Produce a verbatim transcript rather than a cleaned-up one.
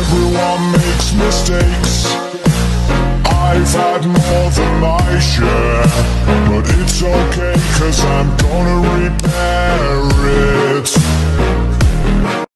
Everyone makes mistakes. I've had more than my share, but it's okay, cause I'm gonna reap